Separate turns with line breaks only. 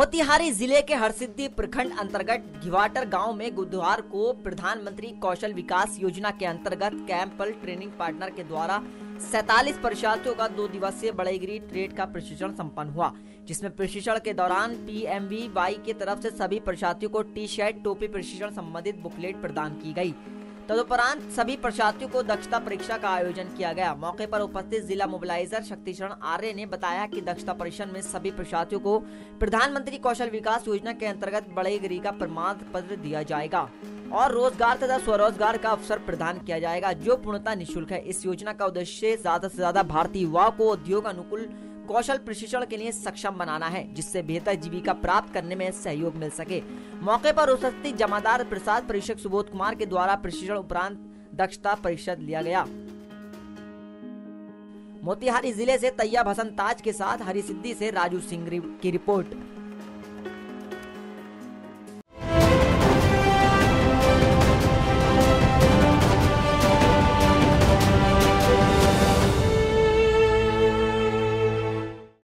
मोतिहारी जिले के हरसिद्धि प्रखंड अंतर्गत घिवाटर गांव में बुधवार को प्रधानमंत्री कौशल विकास योजना के अंतर्गत कैंपल ट्रेनिंग पार्टनर के द्वारा 47 परीक्षार्थियों का 2 दिवसीय बड़ेगिरी ट्रेड का प्रशिक्षण संपन्न हुआ, जिसमें प्रशिक्षण के दौरान PMVY की तरफ से सभी परीक्षार्थियों को टी शर्ट, टोपी, प्रशिक्षण संबंधित बुकलेट प्रदान की गई। तदुपरांत सभी परीक्षार्थियों को दक्षता परीक्षा का आयोजन किया गया। मौके पर उपस्थित जिला मोबिलाइजर शक्तिशरण आर्य ने बताया कि दक्षता परीक्षण में सभी परीक्षार्थियों को प्रधानमंत्री कौशल विकास योजना के अंतर्गत बड़ेगिरी का प्रमाण पत्र दिया जाएगा और रोजगार तथा स्वरोजगार का अवसर प्रदान किया जाएगा, जो पूर्णतः निःशुल्क है। इस योजना का उद्देश्य ज्यादा से ज्यादा भारतीय युवाओं को उद्योग अनुकूल कौशल प्रशिक्षण के लिए सक्षम बनाना है, जिससे बेहतर जीविका प्राप्त करने में सहयोग मिल सके। मौके पर उपस्थित जमादार प्रसाद परीक्षक सुबोध कुमार के द्वारा प्रशिक्षण उपरांत दक्षता परीक्षा लिया गया। मोतिहारी जिले से तैयब हसन ताज के साथ हरिसिद्धि से राजू सिंह की रिपोर्ट।